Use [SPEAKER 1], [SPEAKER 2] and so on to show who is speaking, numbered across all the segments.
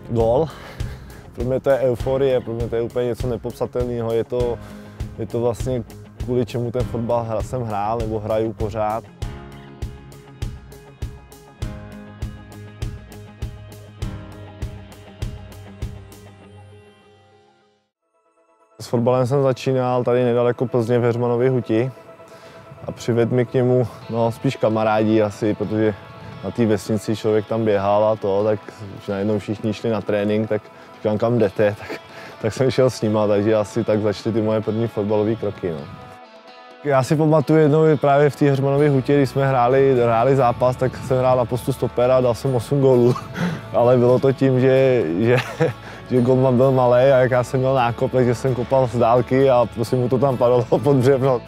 [SPEAKER 1] Gól. Pro mě to je euforie, pro mě to je úplně něco nepopsatelného. Je to vlastně kvůli čemu ten fotbal jsem hrál nebo hraju pořád. S fotbalem jsem začínal tady nedaleko Plzně v Heřmanově Huti a přivedl mi k němu spíš kamarádi asi, protože na té vesnici člověk tam běhal a to, tak už najednou všichni šli na trénink, tak říkám, kam jdete, tak jsem šel s nima, takže asi tak začaly ty moje první fotbalové kroky. No. Já si pamatuju jednou právě v té Heřmanově Hutě, když jsme hráli zápas, tak jsem hrál na postu stopera a dal jsem 8 gólů, ale bylo to tím, že golman byl malý a jak já jsem měl nákop, takže jsem kopal z dálky a prostě mu to tam padalo pod břevno.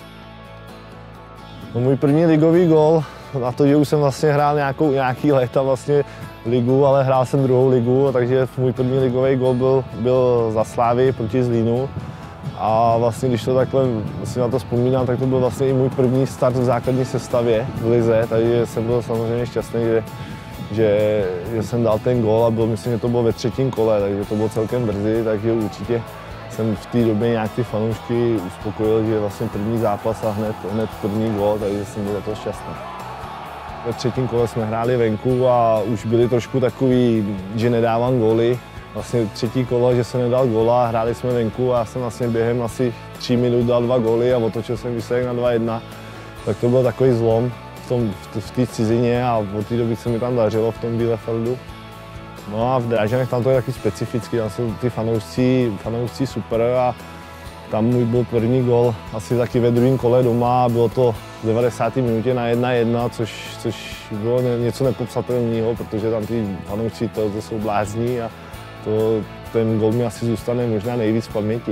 [SPEAKER 1] No, můj první ligový gól, na to, že už jsem vlastně hrál nějaký léta vlastně ligu, ale hrál jsem druhou ligu, takže můj první ligový gól byl za Slávy proti Zlínu. A vlastně, když to takhle si na to vzpomínám, tak to byl vlastně i můj první start v základní sestavě v lize, takže jsem byl samozřejmě šťastný, že jsem dal ten gól a myslím, že to bylo ve 3. kole, takže to bylo celkem brzy, takže určitě jsem v té době nějak ty fanoušky uspokojil, že vlastně první zápas a hned první gól, takže jsem byl za to šťastný. Ve 3. kole jsme hráli venku a už byli trošku takový, že nedávám góly. Vlastně 3. kolo, že jsem nedal góla, hráli jsme venku a já jsem vlastně během asi 3 minut dal 2 góly a otočil jsem výsledek na 2-1. Tak to byl takový zlom v té cizině a od té doby se mi tam dařilo v tom Bielefeldu. No a v Drážďanech tam to je taky specifický, tam jsou ty fanoušci super a tam můj byl první gól asi taky ve 2. kole doma a bylo to v 90. minutě na 1-1, což bylo něco nepopsatelného, protože tam ty fanoušci to jsou blázní a ten gól mi asi zůstane možná nejvíc v paměti.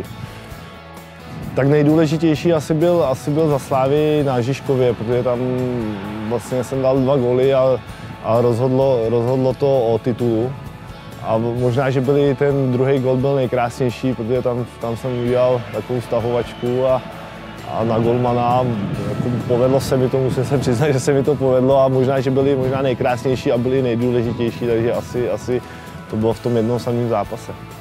[SPEAKER 1] Tak nejdůležitější asi byl za Slávy na Žižkově, protože tam vlastně jsem dal 2 góly a rozhodlo to o titulu. A možná, že ten druhý gól byl nejkrásnější, protože tam jsem udělal takovou stahovačku a na golmana. Jako povedlo se mi to, musím se přiznat, že se mi to povedlo a možná, že byli nejkrásnější a byli nejdůležitější, takže asi to bylo v tom jednom samém zápase.